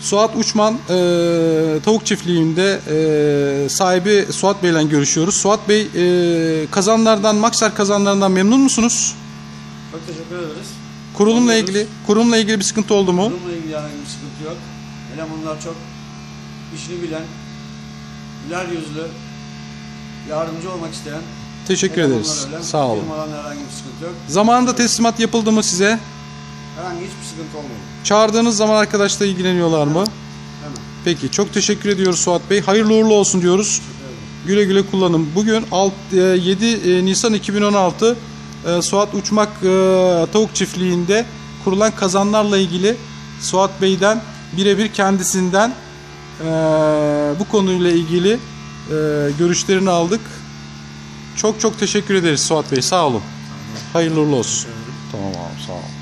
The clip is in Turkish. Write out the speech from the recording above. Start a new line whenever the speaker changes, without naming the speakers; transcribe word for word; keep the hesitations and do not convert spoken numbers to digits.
Suat Uçman e, tavuk çiftliğinde e, sahibi Suat Bey ile görüşüyoruz. Suat Bey, e, kazanlardan, Makser kazanlarından memnun musunuz?
Çok teşekkür ederiz.
Kurulumla ilgili, kurulumla ilgili bir sıkıntı oldu mu?
Kurulumla ilgili herhangi bir sıkıntı yok. Elemanlar çok işini bilen, güler yüzlü, yardımcı olmak isteyen.
Teşekkür ederiz.
Öyle.
Sağ olun.
Firmadan herhangi bir sıkıntı yok.
Zamanında teslimat yapıldı mı size?
Herhangi hiçbir sıkıntı olmadı.
Çağırdığınız zaman arkadaşla ilgileniyorlar mı?
Hemen.
Peki, çok teşekkür ediyoruz Suat Bey. Hayırlı uğurlu olsun diyoruz. Güle güle kullanın. Bugün yedi Nisan iki bin on altı Suat Uçmak Tavuk Çiftliği'nde kurulan kazanlarla ilgili Suat Bey'den birebir kendisinden bu konuyla ilgili görüşlerini aldık. Çok çok teşekkür ederiz Suat Bey. Sağ olun. Hayırlı uğurlu olsun. Tamam abi, sağ olun.